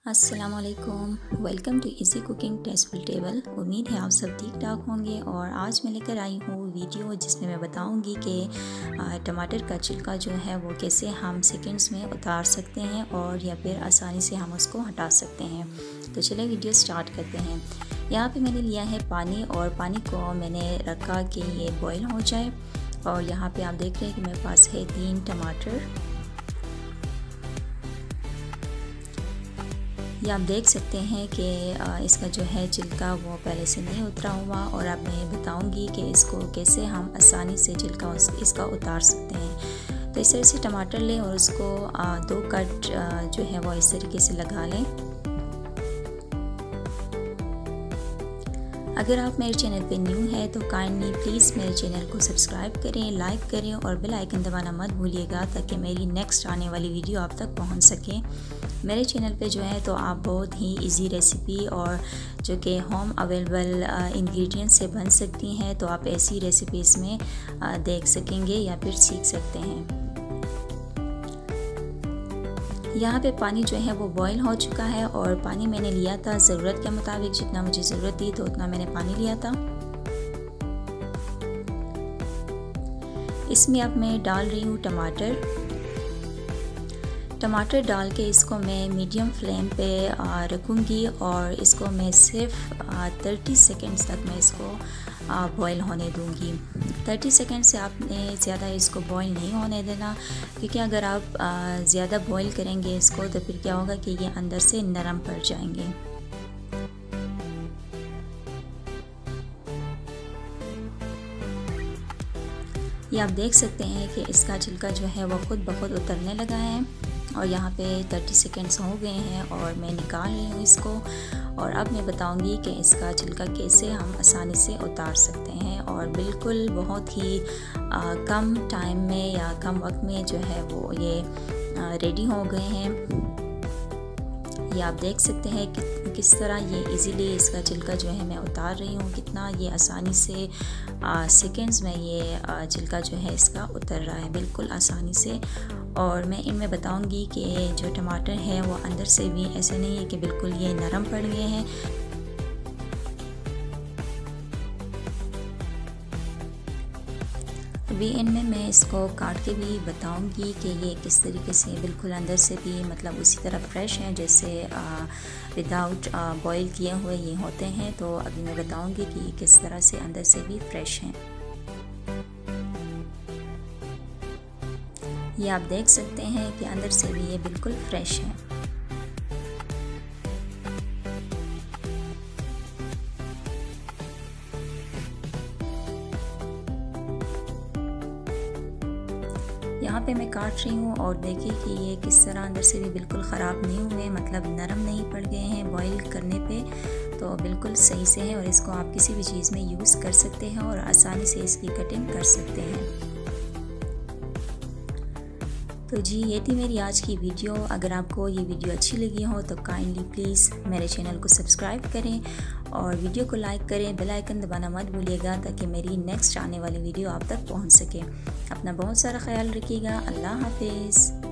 अस्सलामुअलैकुम, welcome to easy cooking tasteful table. उम्मीद है आप सब ठीक ठाक होंगे। और आज मैं लेकर आई हूँ वीडियो जिसमें मैं बताऊँगी कि टमाटर का छिलका जो है वो कैसे हम सेकंड्स में उतार सकते हैं और या फिर आसानी से हम उसको हटा सकते हैं। तो चलिए वीडियो स्टार्ट करते हैं। यहाँ पे मैंने लिया है पानी और पानी को मैंने रखा कि ये बॉईल हो जाए। और यहाँ पे आप देख रहे हैं कि मेरे पास है 3 टमाटर। ये आप देख सकते हैं कि इसका जो है छिलका वो पहले से नहीं उतरा हुआ। और अब मैं बताऊंगी कि इसको कैसे हम आसानी से छिलका इसका उतार सकते हैं। तो इस तरह से टमाटर लें और उसको 2 कट जो है वो इस तरीके से लगा लें। अगर आप मेरे चैनल पे न्यू है तो काइंडली प्लीज़ मेरे चैनल को सब्सक्राइब करें, लाइक करें और बेल आइकन दबाना मत भूलिएगा ताकि मेरी नेक्स्ट आने वाली वीडियो आप तक पहुंच सके। मेरे चैनल पे जो है तो आप बहुत ही इजी रेसिपी और जो कि होम अवेलेबल इंग्रेडिएंट्स से बन सकती हैं, तो आप ऐसी रेसिपीज़ में देख सकेंगे या फिर सीख सकते हैं। यहाँ पे पानी जो है वो बॉईल हो चुका है और पानी मैंने लिया था ज़रूरत के मुताबिक, जितना मुझे ज़रूरत थी तो उतना मैंने पानी लिया था। इसमें अब मैं डाल रही हूँ टमाटर डाल के इसको मैं मीडियम फ्लेम पे रखूँगी और इसको मैं सिर्फ 30 सेकेंड्स तक मैं इसको बॉईल होने दूँगी। 30 सेकेंड से आपने ज़्यादा इसको बॉईल नहीं होने देना, क्योंकि अगर आप ज़्यादा बॉईल करेंगे इसको तो फिर क्या होगा कि ये अंदर से नरम पड़ जाएंगे। ये आप देख सकते हैं कि इसका छिलका जो है वो खुद ब खुद उतरने लगा है। और यहाँ पे 30 सेकेंड्स हो गए हैं और मैं निकाल रही हूँ इसको। और अब मैं बताऊँगी कि इसका छिलका कैसे हम आसानी से उतार सकते हैं और बिल्कुल बहुत ही कम टाइम में या कम वक्त में जो है वो ये रेडी हो गए हैं। ये आप देख सकते हैं कि किस तरह ये इजीली इसका छिलका जो है मैं उतार रही हूँ, कितना ये आसानी से सेकेंड्स में ये छिलका जो है इसका उतर रहा है बिल्कुल आसानी से। और मैं इनमें बताऊंगी कि जो टमाटर है वो अंदर से भी ऐसे नहीं है कि बिल्कुल ये नरम पड़ गए हैं। अभी इनमें मैं इसको काट के भी बताऊंगी कि ये किस तरीके से बिल्कुल अंदर से भी मतलब उसी तरह फ्रेश हैं जैसे विदाउट बॉईल किए हुए ये होते हैं। तो अभी मैं बताऊंगी कि किस तरह से अंदर से भी फ्रेश हैं। ये आप देख सकते हैं कि अंदर से भी ये बिल्कुल फ्रेश हैं। यहाँ पे मैं काट रही हूँ और देखिए कि ये किस तरह अंदर से भी बिल्कुल ख़राब नहीं हुए, मतलब नरम नहीं पड़ गए हैं बॉईल करने पे, तो बिल्कुल सही से है। और इसको आप किसी भी चीज़ में यूज़ कर सकते हैं और आसानी से इसकी कटिंग कर सकते हैं। तो जी ये थी मेरी आज की वीडियो। अगर आपको ये वीडियो अच्छी लगी हो तो काइंडली प्लीज़ मेरे चैनल को सब्सक्राइब करें और वीडियो को लाइक करें, बेल आइकन दबाना मत भूलिएगा ताकि मेरी नेक्स्ट आने वाली वीडियो आप तक पहुंच सके। अपना बहुत सारा ख्याल रखिएगा। अल्लाह हाफिज़।